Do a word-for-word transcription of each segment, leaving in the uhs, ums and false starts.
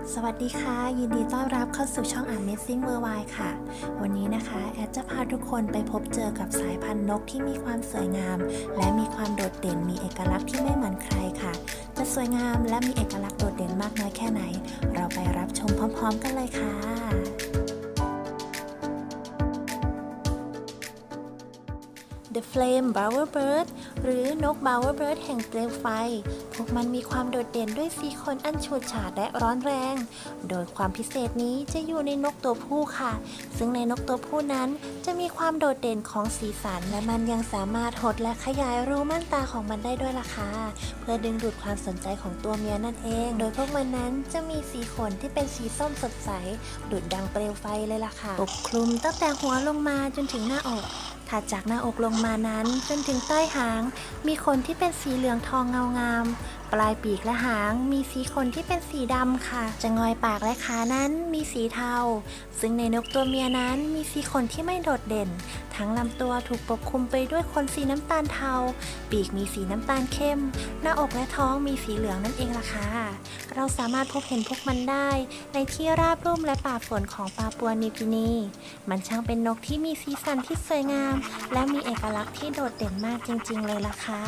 สวัสดีค่ะยินดีต้อนรับเข้าสู่ช่อง Amazing Worldwide ค่ะวันนี้นะคะแอดจะพาทุกคนไปพบเจอกับสายพันธุ์นกที่มีความสวยงามและมีความโดดเด่นมีเอกลักษณ์ที่ไม่เหมือนใครค่ะจะสวยงามและมีเอกลักษณ์โดดเด่นมากน้อยแค่ไหนเราไปรับชมพร้อมๆกันเลยค่ะThe Flame Bowerbird หรือนก Bowerbird แห่งเปลวไฟพวกมันมีความโดดเด่นด้วยสีขนอันฉูดฉาดและร้อนแรงโดยความพิเศษนี้จะอยู่ในนกตัวผู้ค่ะซึ่งในนกตัวผู้นั้นจะมีความโดดเด่นของสีสันและมันยังสามารถหดและขยายรูม่านตาของมันได้ด้วยล่ะค่ะเพื่อดึงดูดความสนใจของตัวเมียนั่นเองโดยพวกมันนั้นจะมีสีขนที่เป็นสีส้มสดใสดุจดังเปลวไฟเลยล่ะค่ะปกคลุมตั้งแต่หัวลงมาจนถึงหน้าอกถัดจากหน้าอกลงมานั้นจนถึงใต้หางมีขนที่เป็นสีเหลืองทองเงางามปลายปีกและหางมีสีขนที่เป็นสีดำค่ะจะงอยปากและขานั้นมีสีเทาซึ่งในนกตัวเมียนั้นมีสีขนที่ไม่โดดเด่นทั้งลำตัวถูกปกคลุมไปด้วยขนสีน้ำตาลเทาปีกมีสีน้ำตาลเข้มหน้าอกและท้องมีสีเหลืองนั่นเองล่ะค่ะเราสามารถพบเห็นพวกมันได้ในที่ราบรุ่มและป่าฝนของปาปัวนิวกินีมันช่างเป็นนกที่มีสีสันที่สวยงามและมีเอกลักษณ์ที่โดดเด่นมากจริงๆเลยล่ะค่ะ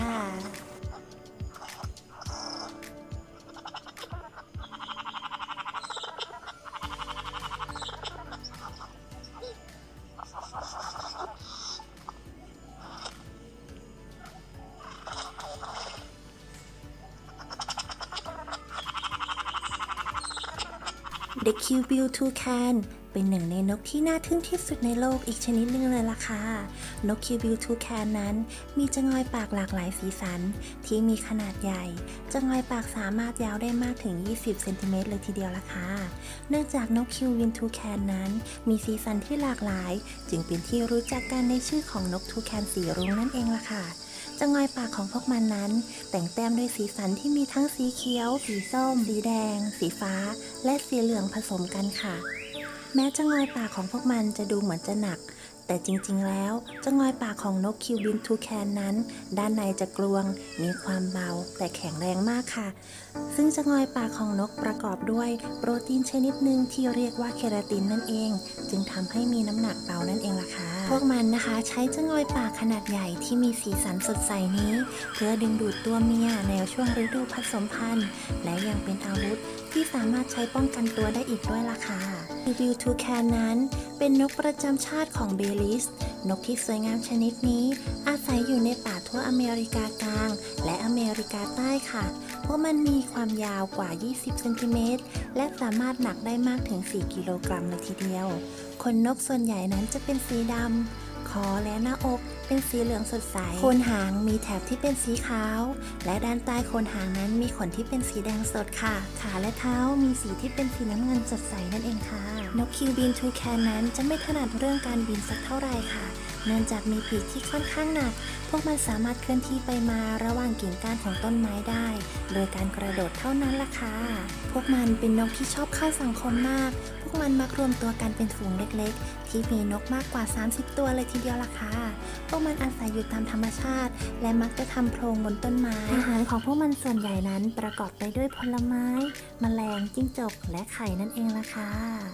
The Cuckoo Toucan เป็นหนึ่งในนกที่น่าทึ่งที่สุดในโลกอีกชนิดหนึ่งเลยล่ะค่ะนก Cuckoo Toucan นั้นมีจงอยปากหลากหลายสีสันที่มีขนาดใหญ่จงอยปากสามารถยาวได้มากถึงยี่สิบเซนติเมตรเลยทีเดียวล่ะค่ะเนื่องจากนก Cuckoo Toucan นั้นมีสีสันที่หลากหลายจึงเป็นที่รู้จักกันในชื่อของนกทูแคนสีรุ้งนั่นเองล่ะค่ะจงอยปากของพวกมันนั้นแต่งแต้มด้วยสีสันที่มีทั้งสีเขียวสีส้มสีแดงสีฟ้าและสีเหลืองผสมกันค่ะแม้จงอยปากของพวกมันจะดูเหมือนจะหนักแต่จริงๆแล้วจงอยปากของนกคิวบินทูแคนนั้นด้านในจะกลวงมีความเบาแต่แข็งแรงมากค่ะซึ่งจงอยปากของนกประกอบด้วยโปรตีนชนิดหนึ่งที่เรียกว่าเคราตินนั่นเองจึงทำให้มีน้ำหนักเบานั่นเองล่ะค่ะพวกมันนะคะใช้จงอยปากขนาดใหญ่ที่มีสีสันสดใสนี้เพื่อดึงดูดตัวเมียในช่วงฤดูผสมพันธุ์และยังเป็นอาวุธที่สามารถใช้ป้องกันตัวได้อีกด้วยล่ะค่ะบิลทูแคนนั้นเป็นนกประจำชาติของเบลิสนกที่สวยงามชนิดนี้อาศัยอยู่ในป่าทั่วอเมริกากลางและอเมริกาใต้ค่ะพวกมันมีความยาวกว่ายี่สิบเซนติเมตรและสามารถหนักได้มากถึงสี่กิโลกรัมเลยทีเดียวขนนกส่วนใหญ่นั้นจะเป็นสีดำคอและหน้าอกเป็นสีเหลืองสดใสโคนหางมีแถบที่เป็นสีขาวและด้านใต้โคนหางนั้นมีขนที่เป็นสีแดงสดค่ะขาและเท้ามีสีที่เป็นสีน้ำเงินสดใสนั่นเองค่ะนกคิวบินทูแคนนั้นจะไม่ถนัดเรื่องการบินสักเท่าไหร่ค่ะเนื่องจากมีปีกที่ค่อนข้างหนักพวกมันสามารถเคลื่อนที่ไปมาระหว่างกิ่งก้านของต้นไม้ได้โดยการกระโดดเท่านั้นล่ะค่ะพวกมันเป็นนกที่ชอบเข้าสังคมมากพวกมันมักรวมตัวกันเป็นฝูงเล็กๆที่มีนกมากกว่าสามสิบตัวเลยทีเดียวล่ะค่ะพวกมันอาศัยอยู่ตามธรรมชาติและมักจะทำโพรงบนต้นไม้อาหารของพวกมันส่วนใหญ่นั้นประกอบไปด้วยผลไม้แมลงจิ้งจกและไข่นั่นเองล่ะค่ะ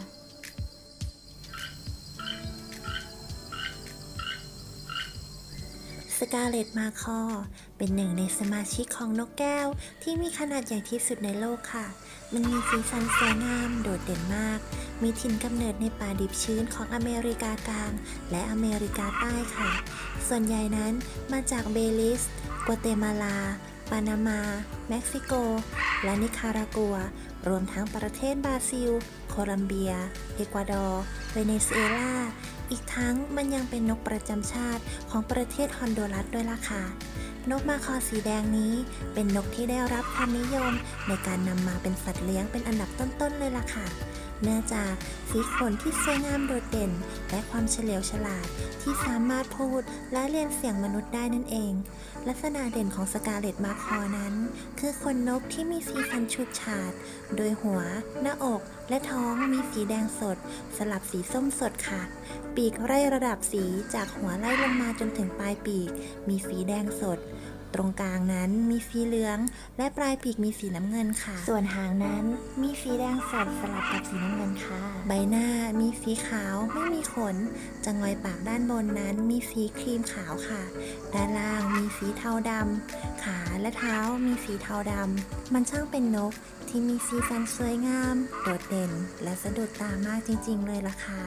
สกาเลตมาคอเป็นหนึ่งในสมาชิกของนกแก้วที่มีขนาดใหญ่ที่สุดในโลกค่ะมันมีสีสันสวยงามโดดเด่นมากมีถิ่นกำเนิดในป่าดิบชื้นของอเมริกากลางและอเมริกาใต้ค่ะส่วนใหญ่นั้นมาจากเบลิสกัวเตมาลาปานามาเม็กซิโกและนิคารากัวรวมทั้งประเทศบราซิลโคลัมเบียเอกวาดอร์เวเนซุเอลาอีกทั้งมันยังเป็นนกประจำชาติของประเทศฮอนดูรัสด้วยล่ะค่ะนกมาคอสีแดงนี้เป็นนกที่ได้รับความนิยมในการนำมาเป็นสัตว์เลี้ยงเป็นอันดับต้นๆเลยล่ะค่ะเนื่องจากสีขนที่สวยงามโดดเด่นและความเฉลียวฉลาดที่สามารถพูดและเรียนเสียงมนุษย์ได้นั่นเองลักษณะเด่นของสกาเลตมาคอนั้นคือขนนกที่มีสีสันฉูดฉาดโดยหัวหน้าอกและท้องมีสีแดงสดสลับสีส้มสดค่ะปีกไล่ระดับสีจากหัวไล่ลงมาจนถึงปลายปีกมีสีแดงสดตรงกลางนั้นมีสีเหลืองและปลายปีกมีสีน้ำเงินค่ะส่วนหางนั้นมีสีแดงสดสลับกับสีน้ำเงินค่ะใบหน้ามีสีขาวไม่มีขนจะงอยปากด้านบนนั้นมีสีครีมขาวค่ะด้านล่างมีสีเทาดำขาและเท้ามีสีเทาดำมันช่างเป็นนกที่มีสีสันสวยงามโดดเด่นและสะดุดตามากจริงๆเลยล่ะค่ะ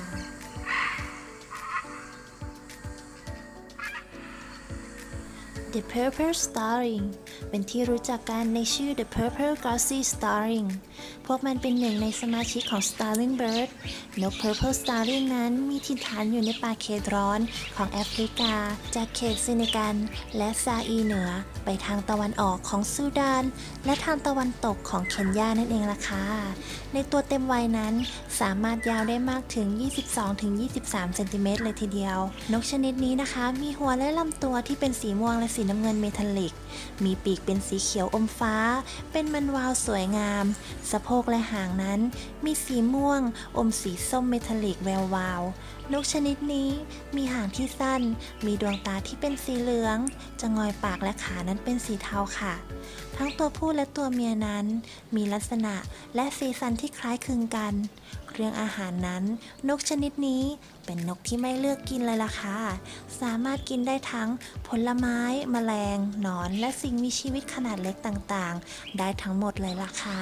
The Purple Starling เป็นที่รู้จักกันในชื่อ The Purple Gauzy Starling พวกมันเป็นหนึ่งในสมาชิกของ Starling Bird นก Purple Starling นั้นมีถิ่นฐานอยู่ในป่าเขตร้อนของแอฟริกาจากเขตเซเนกัลและซาอีเหนือไปทางตะวันออกของซูดานและทางตะวันตกของเคนยานั่นเองล่ะค่ะในตัวเต็มวัยนั้นสามารถยาวได้มากถึง ยี่สิบสองถึงยี่สิบสาม เซนติเมตรเลยทีเดียวนกชนิดนี้นะคะมีหัวและลำตัวที่เป็นสีม่วงและสีน้ำเงินเมทัลลิกมีปีกเป็นสีเขียวอมฟ้าเป็นมันวาวสวยงามสะโพกและหางนั้นมีสีม่วงอมสีส้มเมทัลลิกแวววาวนกชนิดนี้มีหางที่สั้นมีดวงตาที่เป็นสีเหลืองจะงอยปากและขานั้นเป็นสีเทาค่ะทั้งตัวผู้และตัวเมียนั้นมีลักษณะและสีสันที่คล้ายคลึงกันเรื่องอาหารนั้นนกชนิดนี้เป็นนกที่ไม่เลือกกินเลยล่ะค่ะสามารถกินได้ทั้งผลไม้แมลงหนอนและสิ่งมีชีวิตขนาดเล็กต่างๆได้ทั้งหมดเลยล่ะค่ะ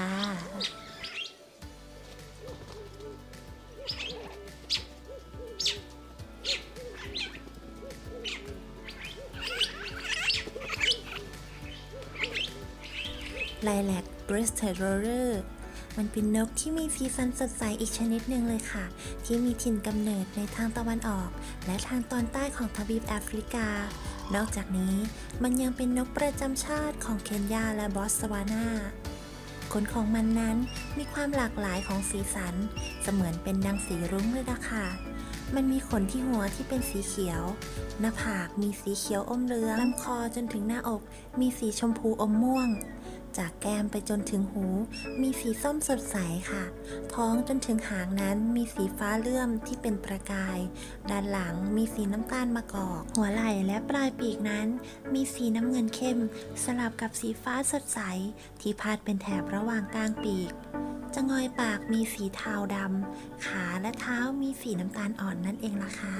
Lilac Breasted Roller มันเป็นนกที่มีสีสันสดใสอีกชนิดหนึ่งเลยค่ะที่มีถิ่นกำเนิดในทางตะวันออกและทางตอนใต้ของทวีปแอฟริกานอกจากนี้มันยังเป็นนกประจำชาติของเคนยาและบอตสวานาขนของมันนั้นมีความหลากหลายของสีสันเสมือนเป็นดังสีรุ้งเลยล่ะค่ะมันมีขนที่หัวที่เป็นสีเขียวหน้าผากมีสีเขียวอมเหลืองลำคอจนถึงหน้าอกมีสีชมพูอมม่วงจากแก้มไปจนถึงหูมีสีส้มสดใสค่ะท้องจนถึงหางนั้นมีสีฟ้าเลื่อมที่เป็นประกายด้านหลังมีสีน้ำตาลมะกอกหัวไหล่และปลายปีกนั้นมีสีน้ำเงินเข้มสลับกับสีฟ้าสดใสที่พาดเป็นแถบระหว่างกลางปีกจะงอยปากมีสีเทาดำขาและเท้ามีสีน้ำตาลอ่อนนั่นเองล่ะค่ะ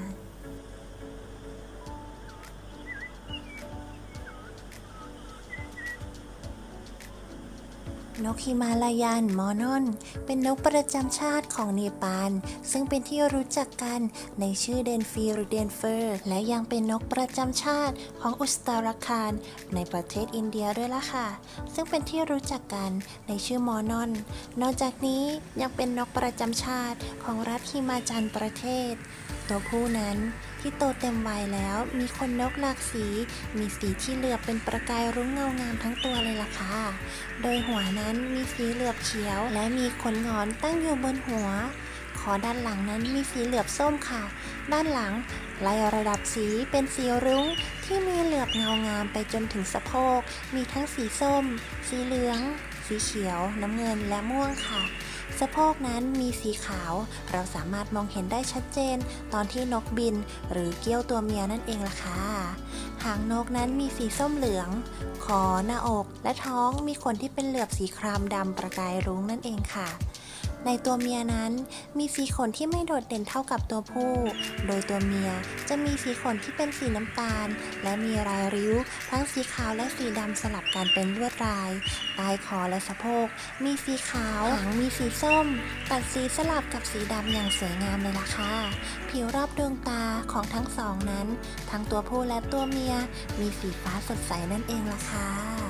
นกฮิมาลายันมอนอนเป็นนกประจำชาติของเนปาลซึ่งเป็นที่รู้จักกันในชื่อเดนฟีหรือเดนเฟอร์และยังเป็นนกประจำชาติของอุสตาราคารในประเทศอินเดียด้วยล่ะค่ะซึ่งเป็นที่รู้จักกันในชื่อมอนอนนอกจากนี้ยังเป็นนกประจำชาติของรัฐฮิมาจัลประเทศตัวผู้นั้นที่โตเต็มวัยแล้วมีขนนกหลากสีมีสีที่เหลือบเป็นประกายรุ้งเงางามทั้งตัวเลยล่ะค่ะโดยหัวนั้นมีสีเหลือบเขียวและมีขนงอนตั้งอยู่บนหัวคอด้านหลังนั้นมีสีเหลือบส้มค่ะด้านหลังไล่ระดับสีเป็นสีรุ้งที่มีเหลือบเงางามไปจนถึงสะโพกมีทั้งสีส้มสีเหลืองสีเขียวน้ำเงินและม่วงค่ะสะโพกนั้นมีสีขาวเราสามารถมองเห็นได้ชัดเจนตอนที่นกบินหรือเกี้ยวตัวเมียนั่นเองล่ะค่ะหางนกนั้นมีสีส้มเหลืองคอหน้าอกและท้องมีขนที่เป็นเหลือบสีครามดำประกายรุ้งนั่นเองค่ะในตัวเมียนั้นมีสีขนที่ไม่โดดเด่นเท่ากับตัวผู้โดยตัวเมียจะมีสีขนที่เป็นสีน้ำตาลและมีรายริ้วทั้งสีขาวและสีดำสลับกันเป็นลวดลายใต้คอและสะโพกมีสีขาวหางมีสีส้มตัดสีสลับกับสีดำอย่างสวยงามเลยล่ะค่ะผิวรอบดวงตาของทั้งสองนั้นทั้งตัวผู้และตัวเมียมีสีฟ้าสดใสนั่นเองล่ะค่ะ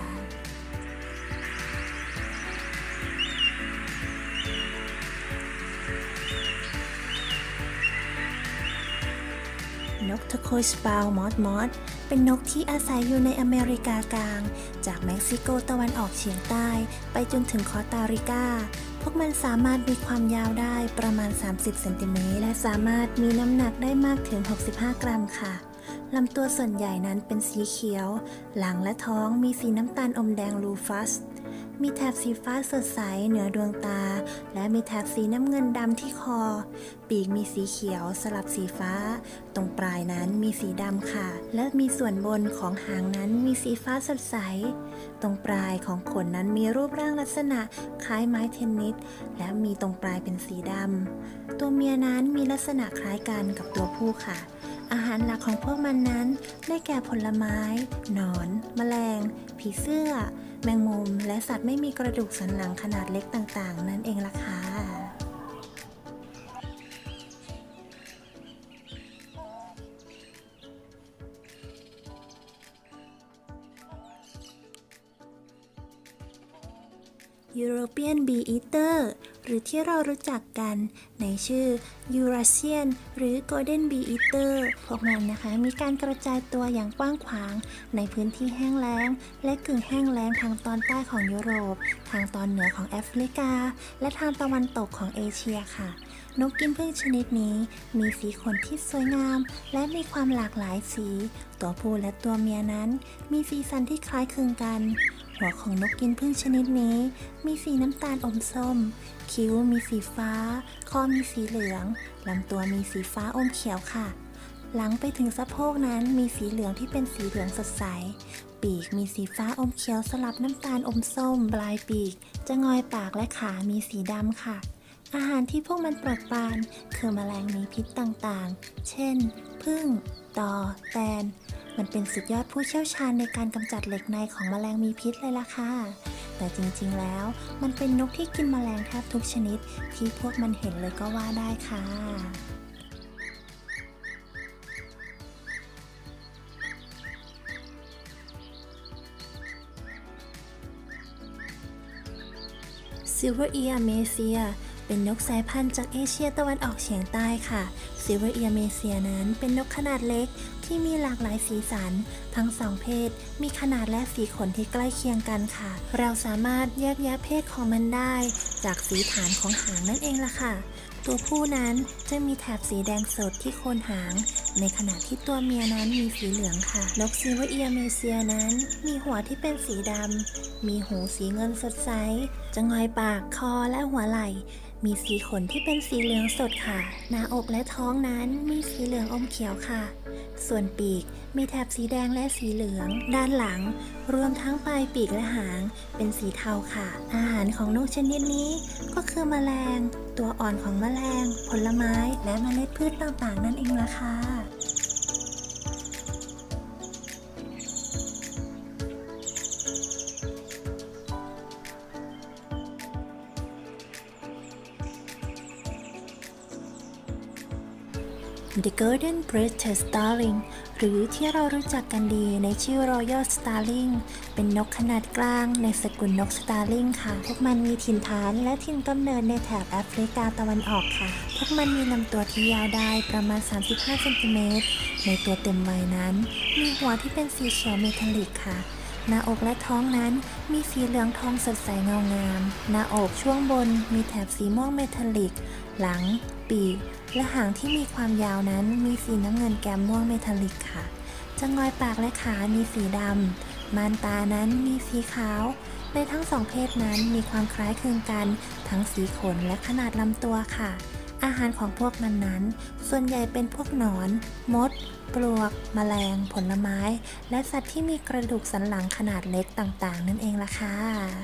นก Turquoise Brown Moth Moth เป็นนกที่อาศัยอยู่ในอเมริกากลางจากเม็กซิโกตะวันออกเฉียงใต้ไปจนถึงคอสตาริกาพวกมันสามารถมีความยาวได้ประมาณสามสิบเซนติเมตรและสามารถมีน้ำหนักได้มากถึงหกสิบห้ากรัมค่ะลำตัวส่วนใหญ่นั้นเป็นสีเขียวหลังและท้องมีสีน้ำตาลอมแดงลูฟัสมีแถบสีฟ้าสดใสเหนือดวงตาและมีแถบสีน้ำเงินดำที่คอปีกมีสีเขียวสลับสีฟ้าตรงปลายนั้นมีสีดำค่ะและมีส่วนบนของหางนั้นมีสีฟ้าสดใสตรงปลายของขนนั้นมีรูปร่างลักษณะคล้ายไม้เทนนิสและมีตรงปลายเป็นสีดำตัวเมียนั้นมีลักษณะคล้ายกันกับตัวผู้ค่ะอาหารหลักของพวกมันนั้นได้แก่ผลไม้หนอนแมลงผีเสื้อแมงมุมและสัตว์ไม่มีกระดูกสันหลังขนาดเล็กต่างๆนั่นเองล่ะค่ะEuropean Bee Eater หรือที่เรารู้จักกันในชื่อ Eurasian หรือ Golden Bee Eater พวกมันนะคะมีการกระจายตัวอย่างกว้างขวางในพื้นที่แห้งแล้งและกึ่งแห้งแล้งทางตอนใต้ของยุโรปทางตอนเหนือของแอฟริกาและทางตะวันตกของเอเชียค่ะนกกินผึ้งชนิดนี้มีสีขนที่สวยงามและมีความหลากหลายสีตัวผู้และตัวเมียนั้นมีสีสันที่คล้ายคลึงกันหัวของนกกินผึ้งชนิดนี้มีสีน้ำตาลอมส้มคิ้วมีสีฟ้าคอมีสีเหลืองลำตัวมีสีฟ้าอมเขียวค่ะหลังไปถึงสะโพกนั้นมีสีเหลืองที่เป็นสีเหลืองสดใสปีกมีสีฟ้าอมเขียวสลับน้ำตาลอมส้มปลายปีกจะงอยปากและขามีสีดำค่ะอาหารที่พวกมันโปรดปรานคือแมลงมีพิษต่างๆเช่นผึ้งต่อแตนมันเป็นสุดยอดผู้เชี่ยวชาญในการกำจัดเหล็กในของแมลงมีพิษเลยล่ะค่ะแต่จริงๆแล้วมันเป็นนกที่กินแมลงแทบทุกชนิดที่พวกมันเห็นเลยก็ว่าได้ค่ะ Silver Ear Macaea เป็นนกสายพันธุ์จากเอเชียตะวันออกเฉียงใต้ค่ะ Silver Ear Macaea นั้นเป็นนกขนาดเล็กที่มีหลากหลายสีสันทั้งสองเพศมีขนาดและสีขนที่ใกล้เคียงกันค่ะเราสามารถแยกแยะเพศของมันได้จากสีฐานของหางนั่นเองล่ะค่ะตัวผู้นั้นจะมีแถบสีแดงสดที่โคนหางในขณะที่ตัวเมียนั้นมีสีเหลืองค่ะนก Silver Ear Macaea นั้นมีหัวที่เป็นสีดำมีหูสีเงินสดใสจะงอยปากคอและหัวไหล่มีสีขนที่เป็นสีเหลืองสดค่ะหน้าอกและท้องนั้นมีสีเหลืองอมเขียวค่ะส่วนปีกมีแถบสีแดงและสีเหลืองด้านหลังรวมทั้งปลายปีกและหางเป็นสีเทาค่ะอาหารของนกชนิดนี้ก็คือแมลงตัวอ่อนของแมลงผลไม้และเมล็ดพืชต่างๆนั่นเองล่ะค่ะ The Golden Breasted Starling หรือที่เรารู้จักกันดีในชื่อ Royal Starling เป็นนกขนาดกลางในสกุลนก Starling ค่ะพวกมันมีถิ่นฐานและถิ่นกำเนิดในแถบแอฟริกาตะวันออกค่ะพวกมันมีลำตัวที่ยาวได้ประมาณสามสิบห้าเซนติเมตรในตัวเต็มวัยนั้นมีหัวที่เป็นสีเขียวเมทัลลิกค่ะหน้าอกและท้องนั้นมีสีเหลืองทองสดใสเงางามหน้าอกช่วงบนมีแถบสีม่วงเมทัลลิกหลังปีกและหางที่มีความยาวนั้นมีสีน้ำเงินแกมม่วงเมทัลลิกค่ะจะงอยปากและขามีสีดำม่านตานั้นมีสีขาวในทั้งสองเพศนั้นมีความคล้ายคลึงกันทั้งสีขนและขนาดลำตัวค่ะอาหารของพวกมันนั้นส่วนใหญ่เป็นพวกหนอนมดปลวกแมลงผลไม้และสัตว์ที่มีกระดูกสันหลังขนาดเล็กต่างๆนั่นเองล่ะค่ะ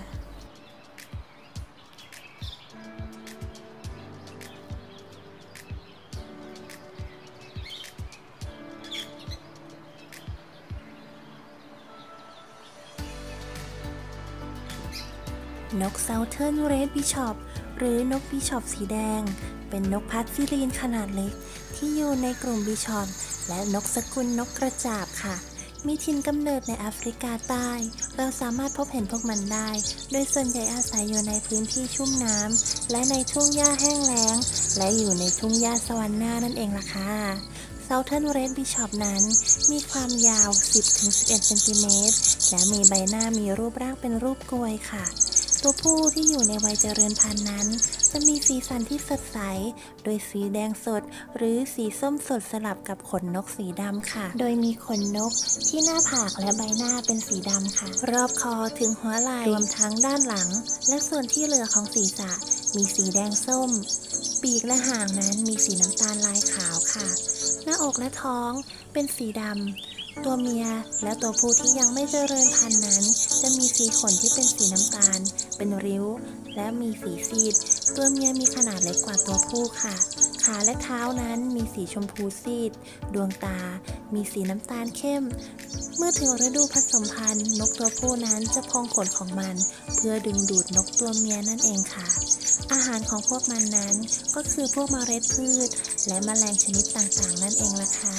นก Southern Red Bishop หรือนกบิชอปสีแดงเป็นนกพัดซิลีนขนาดเล็กที่อยู่ในกลุ่มบิชอปและนกสกุลนกกระจาบค่ะมีถิ่นกำเนิดในแอฟริกาใต้เราสามารถพบเห็นพวกมันได้โดยส่วนใหญ่อาศัยอยู่ในพื้นที่ชุ่มน้ำและในทุ่งหญ้าแห้งแล้งและอยู่ในทุ่งหญ้าสวรรค์หน้านั่นเองล่ะค่ะ Southern Red Bishop นั้นมีความยาว สิบถึงสิบเอ็ด เซนติเมตรและมีใบหน้ามีรูปร่างเป็นรูปกลวยค่ะตัวผู้ที่อยู่ในวัยเจริญพันธุ์นั้นจะมีสีสันที่สดใสโดยสีแดงสดหรือสีส้มสดสลับกับขนนกสีดำค่ะโดยมีขนนกที่หน้าผากและใบหน้าเป็นสีดำค่ะรอบคอถึงหัวไหล่รวมทั้งด้านหลังและส่วนที่เหลือของศีรษะมีสีแดงส้มปีกและหางนั้นมีสีน้ำตาลลายขาวค่ะหน้าอกและท้องเป็นสีดำตัวเมียและตัวผู้ที่ยังไม่เจริญพันธุ์นั้นจะมีสีขนที่เป็นสีน้ำตาลเป็นริ้วและมีสีซีดตัวเมียมีขนาดเล็กกว่าตัวผู้ค่ะขาและเท้านั้นมีสีชมพูซีดดวงตามีสีน้ำตาลเข้มเมื่อถึงฤดูผสมพันธุ์นกตัวผู้นั้นจะพองขนของมันเพื่อดึงดูดนกตัวเมียนั่นเองค่ะอาหารของพวกมันนั้นก็คือพวกเมล็ดพืชและแมลงชนิดต่างๆนั่นเองล่ะค่ะ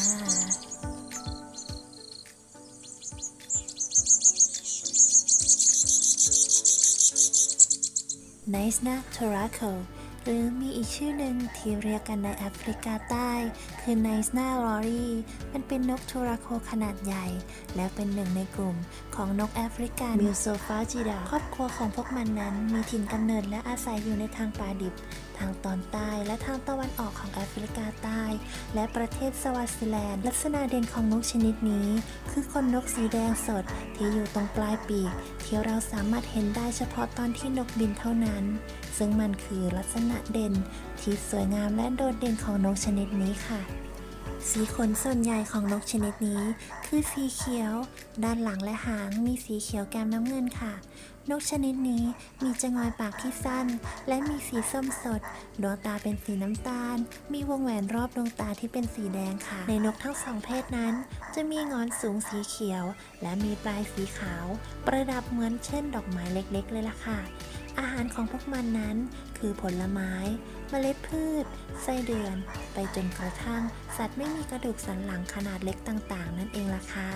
ไนซ์นาทอราโคหรือมีอีกชื่อหนึ่งที่เรียกกันในแอฟริกาใต้คือไนซ์นาลอรีมันเป็นนกโทราโคขนาดใหญ่และเป็นหนึ่งในกลุ่มของนกแอฟริกันมิวโซฟาจิดาครอบครัวของพวกมันนั้นมีถิ่นกำเนิดและอาศัยอยู่ในทางป่าดิบทางตอนใต้และทางตะวันออกของแอฟริกาใต้และประเทศสวาซิแลนด์ลักษณะเด่นของนกชนิดนี้คือขนนกสีแดงสดที่อยู่ตรงปลายปีกที่เราสามารถเห็นได้เฉพาะตอนที่นกบินเท่านั้นซึ่งมันคือลักษณะเด่นที่สวยงามและโดดเด่นของนกชนิดนี้ค่ะสีขนส่วนใหญ่ของนกชนิดนี้คือสีเขียวด้านหลังและหางมีสีเขียวแก้มน้ำเงินค่ะนกชนิดนี้มีจงอยปากที่สั้นและมีสีส้มสดดวงตาเป็นสีน้ำตาลมีวงแหวนรอบดวงตาที่เป็นสีแดงค่ะในนกทั้งสองเพศนั้นจะมีงอนสูงสีเขียวและมีปลายสีขาวประดับเหมือนเช่นดอกไม้เล็กๆเลยล่ะค่ะอาหารของพวกมันนั้นคือผลไม้เมล็ดพืชไส้เดือนไปจนกระทั่งสัตว์ไม่มีกระดูกสันหลังขนาดเล็กต่างๆนั่นเองล่ะค่ะ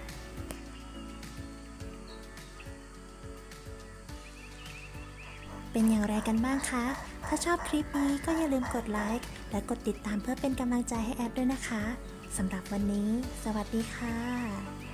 เป็นอย่างไรกันบ้างคะถ้าชอบคลิปนี้ก็อย่าลืมกดไลค์และกดติดตามเพื่อเป็นกำลังใจให้แอปด้วยนะคะสำหรับวันนี้สวัสดีค่ะ